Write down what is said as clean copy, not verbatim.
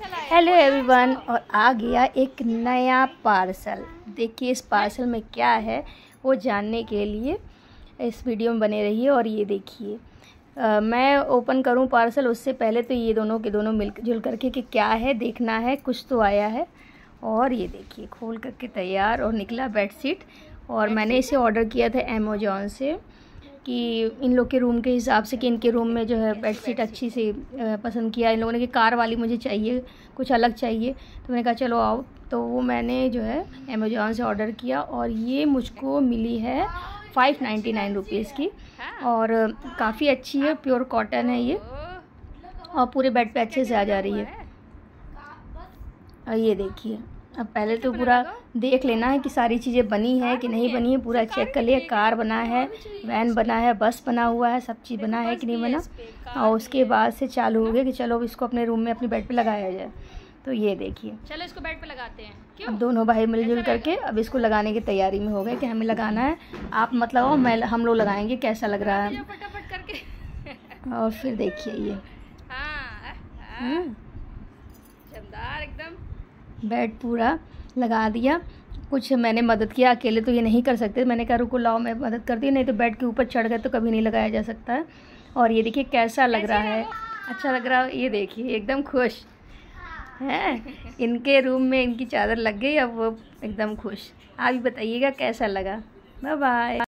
Hello everyone, और आ गया एक नया पार्सल। देखिए इस पार्सल में क्या है वो जानने के लिए इस वीडियो में बने रहिए। और ये देखिए मैं ओपन करूं पार्सल उससे पहले तो ये दोनों के दोनों मिलजुल करके कि क्या है देखना है, कुछ तो आया है। और ये देखिए खोल करके तैयार और निकला बेडशीट। और मैंने इसे ऑर्डर किया था अमेज़ॉन से कि इन लोग के रूम के हिसाब से कि इनके रूम में जो है बेडशीट अच्छी से पसंद किया इन लोगों ने कि कार वाली मुझे चाहिए, कुछ अलग चाहिए। तो मैंने कहा चलो आओ, तो वो मैंने जो है अमेज़ॉन से ऑर्डर किया और ये मुझको मिली है 599 रुपीज़ की। और काफ़ी अच्छी है, प्योर कॉटन है ये और पूरे बेड पे अच्छे से आ जा रही है। और ये देखिए अब पहले तो पूरा देख लेना है कि सारी चीज़ें बनी है कि नहीं बनी है, पूरा चेक कर लिया। कार बना है, वैन बना है, बस बना हुआ है, सब चीज़ बना है कि नहीं बना। और उसके बाद से चालू हो गया कि चलो अब इसको अपने रूम में अपने बेड पे लगाया जाए। तो ये देखिए चलो इसको बेड पे लगाते हैं। क्यों? अब दोनों भाई मिलजुल करके अब इसको लगाने की तैयारी में हो गए कि हमें लगाना है। आप मत लगाओ, हम लोग लगाएंगे कैसा लग रहा है फटाफट करके। और फिर देखिए ये शानदार एकदम बेड पूरा लगा दिया। कुछ मैंने मदद किया, अकेले तो ये नहीं कर सकते। मैंने कहा रुको लाओ मैं मदद करती हूँ, नहीं तो बेड के ऊपर चढ़ गए तो कभी नहीं लगाया जा सकता है। और ये देखिए कैसा लग रहा है, अच्छा लग रहा है। ये देखिए एकदम खुश है, इनके रूम में इनकी चादर लग गई, अब वो एकदम खुश। आप भी बताइएगा कैसा लगा। Bye bye.